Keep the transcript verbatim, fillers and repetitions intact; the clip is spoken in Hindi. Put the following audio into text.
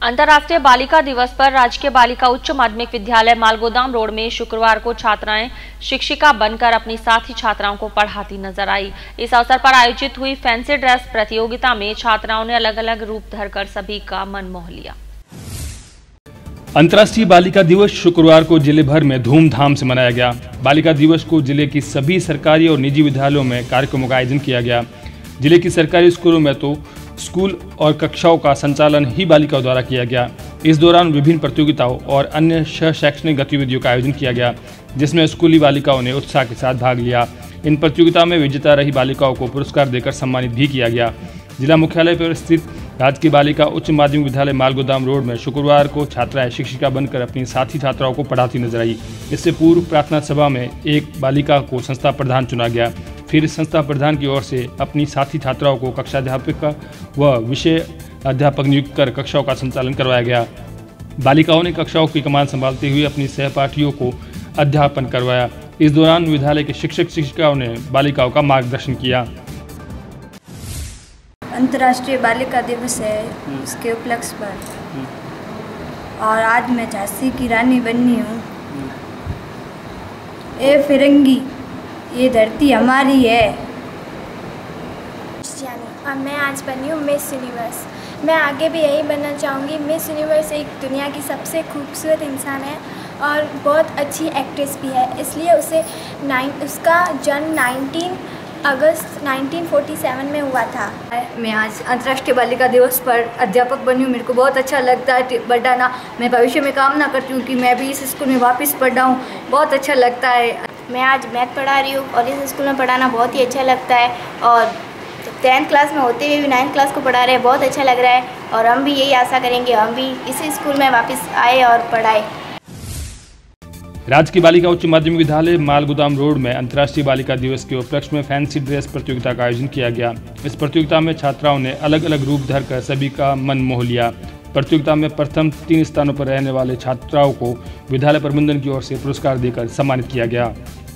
अंतर्राष्ट्रीय बालिका दिवस पर राजकीय बालिका उच्च माध्यमिक विद्यालय मालगोदाम रोड में शुक्रवार को छात्राएं शिक्षिका बनकर अपनी साथी छात्राओं को पढ़ाती नजर आई। इस अवसर पर आयोजित हुई फैंसी ड्रेस प्रतियोगिता में छात्राओं ने अलग अलग रूप धरकर सभी का मन मोह लिया। अंतर्राष्ट्रीय बालिका दिवस शुक्रवार को जिले भर में धूमधाम से मनाया गया। बालिका दिवस को जिले की सभी सरकारी और निजी विद्यालयों में कार्यक्रमों का आयोजन किया गया। जिले की सरकारी स्कूलों में तो स्कूल और कक्षाओं का संचालन ही बालिकाओं द्वारा किया गया। इस दौरान विभिन्न प्रतियोगिताओं और अन्य शैक्षणिक गतिविधियों का आयोजन किया गया, जिसमें स्कूली बालिकाओं ने उत्साह के साथ भाग लिया। इन प्रतियोगिताओं में विजेता रही बालिकाओं को पुरस्कार देकर सम्मानित भी किया गया। जिला मुख्यालय पर स्थित राजकीय बालिका उच्च माध्यमिक विद्यालय मालगोदाम रोड में शुक्रवार को छात्राएं शिक्षिका बनकर अपनी साथी छात्राओं को पढ़ाती नजर आई। इससे पूर्व प्रार्थना सभा में एक बालिका को संस्था प्रधान चुना गया। फिर संस्था प्रधान की ओर से अपनी साथी छात्राओं को कक्षाध्यापिका व विषय अध्यापक नियुक्त कर कक्षाओं का संचालन करवाया गया। बालिकाओं ने कक्षाओं की कमान संभालते हुए अपनी सहपाठियों को अध्यापन करवाया। इस दौरान विद्यालय के शिक्षक शिक्षिकाओं ने बालिकाओं का मार्गदर्शन किया। अंतर्राष्ट्रीय बालिका दिवस है, उसके उपलक्ष्य पर, और आज मैं झांसी की रानी बनी हूँ। ए फिरंगी, ये धरती हमारी है। और मैं आज बनी हूँ मिस यूनिवर्स। मैं आगे भी यही बनना चाहूँगी। मिस यूनिवर्स एक दुनिया की सबसे खूबसूरत इंसान है और बहुत अच्छी एक्ट्रेस भी है, इसलिए उसे नाइन उसका जन्म नाइनटीन अगस्त नाइनटीन फोर्टी सेवन में हुआ था। मैं आज अंतर्राष्ट्रीय बालिका दिवस पर अध्यापक बनी हूँ। मेरे को बहुत अच्छा लगता है पढ़ाना। मैं भविष्य में कामना करती हूँ कि मैं भी इस स्कूल में वापस पढ़ाऊँ। बहुत अच्छा लगता है। मैं आज मैथ पढ़ा रही हूँ और इस स्कूल में पढ़ाना बहुत ही अच्छा लगता है, और टेंथ क्लास में होते हुए भी नाइन्थ क्लास को पढ़ा रहे हैं, बहुत अच्छा लग रहा है। और हम भी यही आशा करेंगे हम भी इसी स्कूल में वापस आए और पढ़ाए। राजकीय बालिका उच्च माध्यमिक विद्यालय मालगोदाम रोड में अंतर्राष्ट्रीय बालिका दिवस के उपलक्ष्य में फैंसी ड्रेस प्रतियोगिता का आयोजन किया गया। इस प्रतियोगिता में छात्राओं ने अलग अलग रूप धरकर सभी का मन मोह लिया। प्रतियोगिता में प्रथम तीन स्थानों पर रहने वाले छात्राओं को विद्यालय प्रबंधन की ओर से पुरस्कार देकर सम्मानित किया गया।